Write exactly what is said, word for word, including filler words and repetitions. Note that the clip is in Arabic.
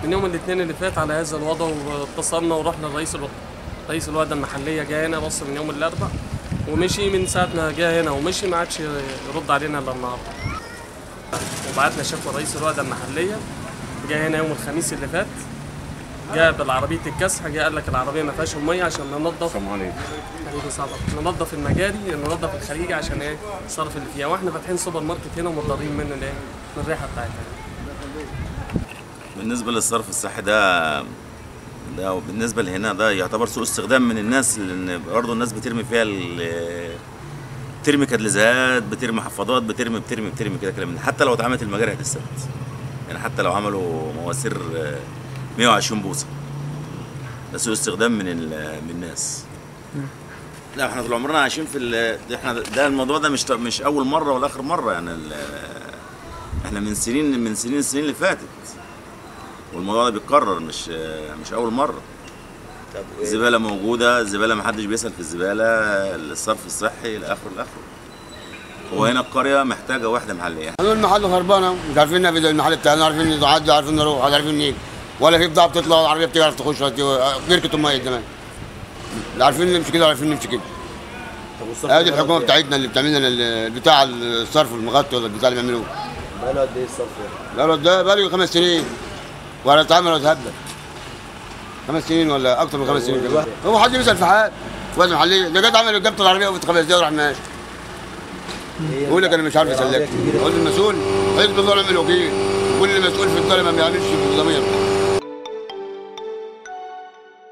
من يوم الاثنين اللي فات على هذا الوضع، واتصلنا ورحنا لرئيس الوحده. رئيس الوحده المحليه جه هنا بص من يوم الاربعاء ومشي، من ساعه ما جه هنا ومشي ما عادش يرد علينا الا النهارده. وبعتنا شكوى رئيس الوحده المحليه، جه هنا يوم الخميس اللي فات، جاء بالعربيه الكسح، جه قال لك العربيه ما فيهاش ميه عشان ننظف. السلام عليكم. ننظف المجاري، ننظف الخليجي عشان ايه الصرف اللي فيها، واحنا فاتحين سوبر ماركت هنا ومتضررين من الايه من الريحه بتاعتها. بالنسبه للصرف الصحي ده ده بالنسبه لهنا ده يعتبر سوء استخدام من الناس، لان برضه الناس بترمي فيها بترمي كاتليزات، بترمي حفاضات، بترمي بترمي بترمي كده كلام. حتى لو اتعملت المجاري هتتسد، يعني حتى لو عملوا مواسير مية وعشرين بوصه، ده سوء استخدام من من الناس. لا احنا طول عمرنا عايشين في ال... احنا ده الموضوع ده مش مش اول مره ولا اخر مره، يعني ال... احنا من سنين من سنين السنين اللي فاتت والموضوع ده بيتكرر، مش مش اول مره. الزباله موجوده، الزباله ما حدش بيسال في الزباله، الصرف الصحي لاخره لاخره. هو هنا القريه محتاجه وحده محليه. هنقول المحل خربانه، مش عارفين ننفذ المحل بتاعنا، عارفين نعدي، عارفين نروح، عارفين نيجي، ولا في بضاعه بتطلع، العربيه بتعرف تخش بركه الميه كمان. لا عارفين نمشي كده ولا عارفين نمشي كده. هذه الحكومه بتاعتنا اللي بتعمل لنا بتاع الصرف المغطي ولا البتاع اللي بيعملوه. بقاله قد ايه الصرف؟ بقاله ده بقاله خمس سنين ولا اتعمل ولا اتهبل. خمس سنين ولا اكثر من خمس سنين كمان. هو حد بيسال في حاجه؟ وزن محليه، ده جت عمل جابت العربيه وقفت خمس دقايق وراح ماشي. يقول لك انا مش عارف اسلك. قلت المسؤول حزب الله ونعم الوكيل، كل مسؤول في الدوله ما بيعملش بالضمير.